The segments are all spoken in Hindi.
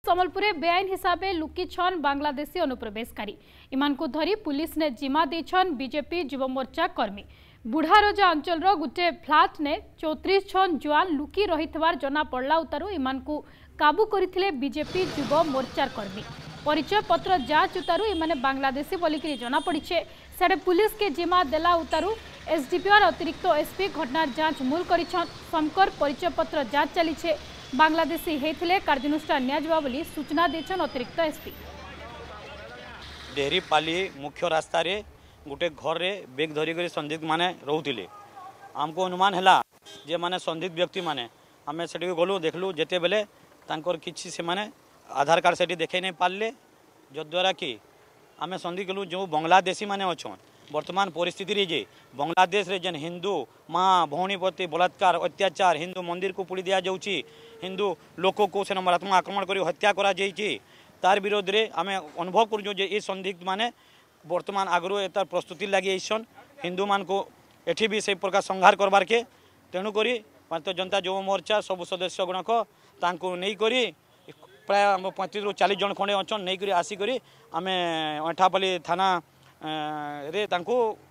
संबलपुर बेआईन हिसाब से लुकिछन बांग्लादेशी अनुप्रवेशकारी इमानकु धरी पुलिस ने जिमा देछन बीजेपी युव मोर्चा कर्मी। बुढ़ारजा अंचल गोटे फ्लाट ने 34 छन जुआन लुकी रही जना पड़ा उतारू इमानकु काबू करथिले बीजेपी युव मोर्चा कर्मी। परिचय पत्र जांच उतारू इमाने बांग्लादेशी बोलिकी जना पड़ीछे। साडे पुलिस के जिमा देला उतारू एसडीपीआर अतिरिक्त एसपी घटनार जांच मूल करिछन। समकर परिचय पत्र जांच चलीछे। बांग्लादेशी हेथिले कार्यानुष्ठान नियाजबा बोली सूचना देछन अतिरिक्त एसपी। डेहरीपाली मुख्य रास्ता रे गोटे घर रे बेग धरिक संदिग्ध माने रोहुतिले। आमको अनुमान हैला जे माने संदिग्ध व्यक्ति माने आमे सेठी गलु देखलु जेते बेले तांकर किछि से माने आधार कार्ड सेठी देखै नै पारले जद्वारा कि आमे संदिग्ध गलु जो बांग्लादेशी माने अछन वर्तमान परिस्थिति रे जे बांग्लादेश रे जन हिंदू माँ भौणी प्रति बलात्कार अत्याचार हिंदू मंदिर को पुड़ी दिया जाउची हिंदू लोक को से मारात्मक आक्रमण करी हत्या करा जाइची तार विरोध रे आमे अनुभव करू जे ए संदिग्ध माने वर्तमान आगरो एतार प्रस्तुति लागि आइसन हिंदू मान को एठी भी से प्रकार संहार करबार के तेणु करी भारतीय जनता युव मोर्चा सब सदस्य गुणक तांको नै करी प्राय 35 ରୁ 40 जन खंडे अचन नहीं करी आसी करी आमे अंठापल्ली थाना रे तांको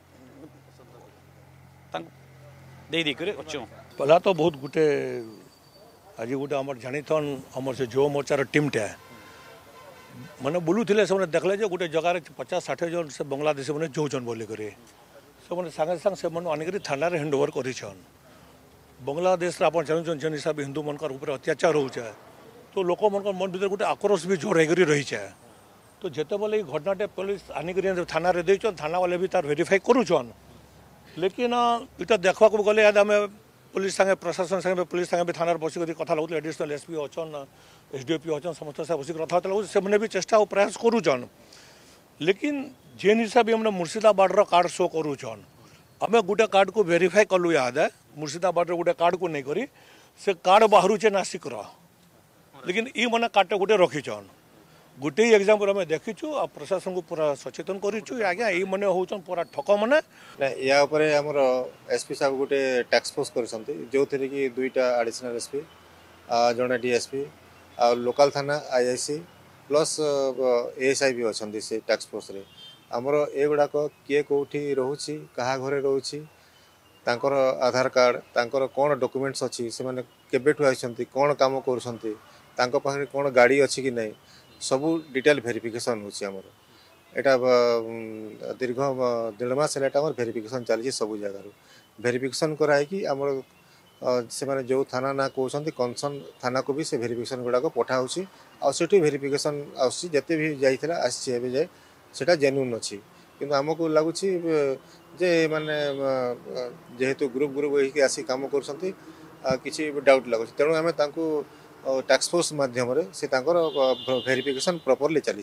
दे दी करे अचो पहला तो बहुत गुटे आज गोटे आम जानीथन आम से युव मोर्चार टीमटा मैंने बुलूले से देखले जे गोटे जगार 50-60 जन से बांग्लादेशी मैंने जोचन बोली करे से सागे सागे से आनिक थाना हैंड ओवर कर बांग्लादेश आप जानून जेन हिसाब हिंदू मन अत्याचार होचे तो लोक मन मन भर गोटे आक्रोश भी जोर होकर रही है तो जिते बोले घटनाटे पुलिस आनिक थाना रे थाना वाले भी तार वेरीफाई करुचन लेकिन इटा देखा गले आम पुलिस संगे प्रशासन संगे पुलिस संगे भी थाना बसिक कथा लगुत एडिशनल एसपी अच्छन एसडीओपी अच्छन समस्त बसिक कथा से भी चेष्टा और प्रयास करुचन लेकिन जेन हिसाब हमने मुर्शिदाबाद कार्ड शो करुचन आम गोटे कार्ड को वेरीफाई कलु याद है मुर्शिदाबाद गोटे कार्ड को नहीं करी से कार्ड बाहरुचे नासिक लेकिन ई मन कार्ड गोटे रखीचन गोटे एग्जाम्पल आम देखीचु आ प्रशासन को पूरा सचेतन करूँ आज्ञा ये मन होचन पूरा ठक मैंने या आमर एसपी साहब गोटे टास्क फोर्स कर जो थी कि 2टा एडिशनल एसपी जड़े डीएसपी आ लोकल थाना आईआईसी प्लस एएसआई भी अच्छा से टास्क फोर्स रे आमर एगुड़ाक किए कौटी रोची क्या घरे रोची तांकर आधार कार्ड तांकर कौन डॉक्यूमेंट्स अच्छी से मैंने केबेठु आइसंती कौन काम करुछंती तांको पाखरे कौन गाड़ी अच्छी कि नहीं सबू डिटेल वेरिफिकेशन होमर एटा दीर्घ 1.5 मास वेरिफिकेशन चली सबू जगार वेरिफिकेशन कराई कि आमर से माने जो थाना ना कहते कनसर्न थाना को भी से वेरिफिकेशन गुड़ाक पठाऊँ आठी वेरिफिकेशन आते भी जाइए आसी जाए सेटा जेन्युइन अच्छी किंतु आमको लगुच जे माने जेहेतु ग्रुप ग्रुप आसी काम कर किसी डाउट लगुच तेणु आम टास्क फोर्स माध्यम से वेरिफिकेशन प्रॉपर्ली चली।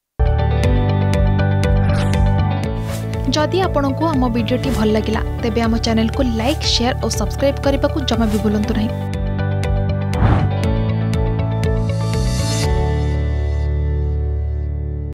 जदि आपंक आम भिडी भल लगा तेब आम चैनल को लाइक शेयर और सब्सक्राइब करने को जमा भी भूलु नहीं।